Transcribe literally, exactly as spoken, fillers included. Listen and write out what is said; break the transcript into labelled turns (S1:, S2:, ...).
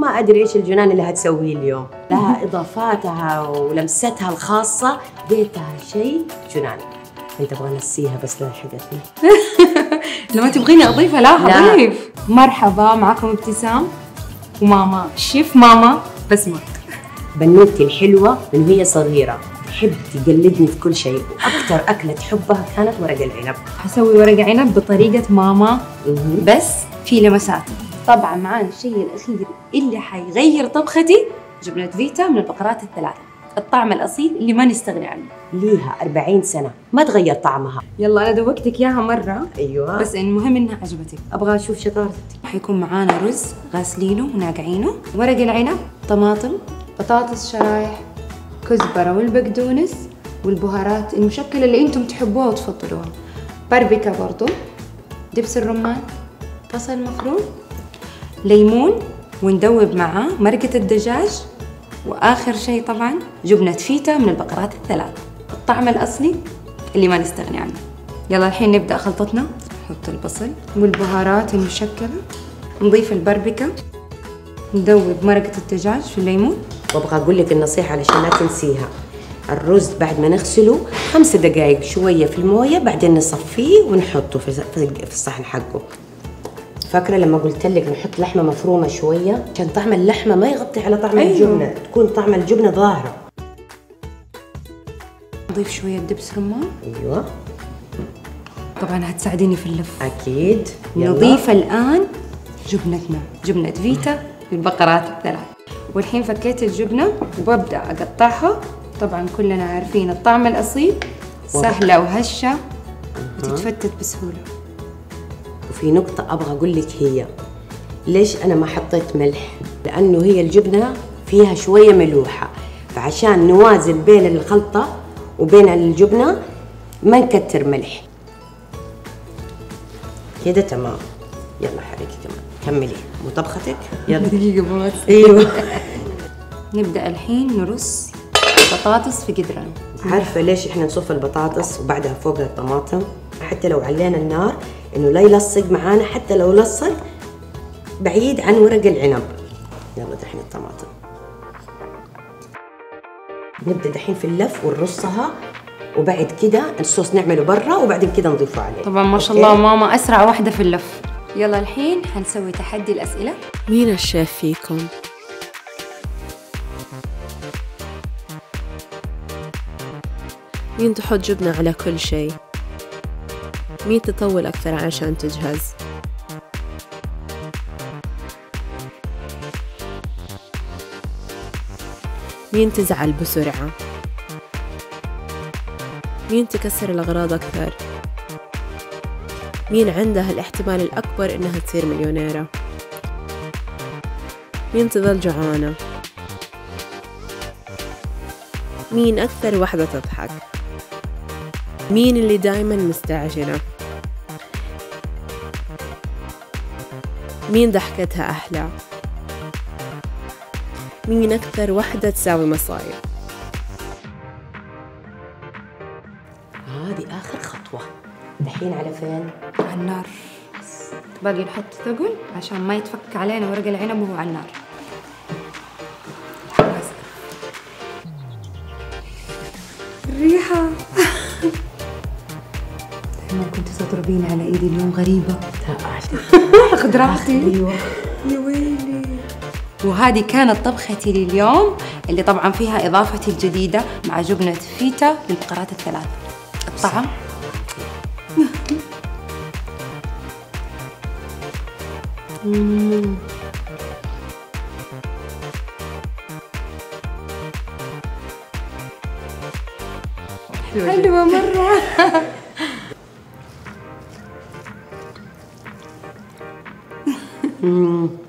S1: ما أدري إيش الجنان اللي هتسويه اليوم. لها إضافاتها ولمستها الخاصة، ديتها شيء جنان. أنت تبغى نسيها بس لا حقتني.
S2: لما تبغيني أضيفها لا أضيف. مرحبا، معكم ابتسام وماما شيف ماما بسمة.
S1: بنوتي الحلوة من وهي صغيرة تحب تقلدني في كل شيء، وأكثر أكلة تحبها كانت ورق العنب.
S2: حسوي ورق عنب بطريقة ماما بس في لمسات. طبعا معانا الشيء الأخير اللي حيغير طبختي، جبنة فيتا من البقرات الثلاثة، الطعم الأصيل اللي ما نستغني عنه.
S1: ليها أربعين سنة ما تغير طعمها.
S2: يلا أنا دوقتك إياها مرة.
S1: أيوة،
S2: بس المهم إنها عجبتك. أبغى أشوف شطارتك. حيكون معانا رز غاسلينه وناقعينه، ورق العنب، طماطم، بطاطس شرايح، كزبرة والبقدونس والبهارات المشكلة اللي انتم تحبوها وتفضلوها، باربيكا برضو، دبس الرمان، بصل مفروم، ليمون، وندوب معاه مرقة الدجاج، وآخر شيء طبعا جبنة فيتا من البقرات الثلاث، الطعم الأصلي اللي ما نستغني عنه. يلا الحين نبدأ خلطتنا. نحط البصل والبهارات المشكلة، نضيف الباربيكا، ندوب مرقة الدجاج في الليمون.
S1: وابغى اقول لك النصيحه علشان لا تنسيها، الرز بعد ما نغسله خمس دقائق شويه في المويه، بعدين نصفيه ونحطه في في الصحن حقه. فاكره لما قلت لك نحط لحمه مفرومه شويه عشان طعم اللحمه ما يغطي على طعم أيوه. الجبنه، تكون طعم الجبنه ظاهره.
S2: نضيف شويه دبس رمان.
S1: ايوه
S2: طبعا هتساعديني في اللف.
S1: اكيد.
S2: نضيف الان جبنتنا، جبنه فيتا للبقرات الثلاث. والحين فكيت الجبنة وببدأ أقطعها. طبعا كلنا عارفين الطعم الأصيل سهلة وهشة وتتفتت بسهولة.
S1: وفي نقطة أبغى أقول لك، هي ليش أنا ما حطيت ملح؟ لأنه هي الجبنة فيها شوية ملوحة، فعشان نوازن بين الخلطة وبين الجبنة ما نكتر ملح. كده تمام. يلا حركي كمان، كملي مطبختك. يلا
S2: دقيقة بس.
S1: ايوه.
S2: نبدأ الحين نرص البطاطس في قدرنا.
S1: عارفة ليش احنا نصف البطاطس وبعدها فوقها الطماطم؟ حتى لو علينا النار انه لا يلصق معانا، حتى لو لصق بعيد عن ورق العنب. يلا دحين الطماطم. نبدأ دحين في اللف ونرصها، وبعد كده الصوص نعمله برا وبعدين كده نضيفه عليه.
S2: طبعا ما شاء الله ماما أسرع واحدة في اللف. يلا الحين حنسوي تحدي الأسئلة.
S3: مين الشيف فيكم؟ مين تحط جبنة على كل شيء؟ مين تطول أكثر عشان تجهز؟ مين تزعل بسرعة؟ مين تكسر الأغراض أكثر؟ مين عندها الاحتمال الأكبر إنها تصير مليونيرة؟ مين تظل جوعانة؟ مين أكثر وحدة تضحك؟ مين اللي دايماً مستعجلة؟ مين ضحكتها أحلى؟ مين أكثر وحدة تساوي مصايب؟
S1: هذه آخر خطوة. دحين على فين؟
S2: على النار. باقي نحط ثقل عشان ما يتفك علينا ورق العنب وهو على النار. الريحة. ما كنت تضربيني على ايدي اليوم غريبة. اخذ راحتي.
S1: ايوه
S2: يا ويلي. وهذه كانت طبختي لليوم، اللي طبعا فيها اضافتي الجديدة مع جبنة فيتا للبقرات الثلاث. الطعم مم. حلوة مرة.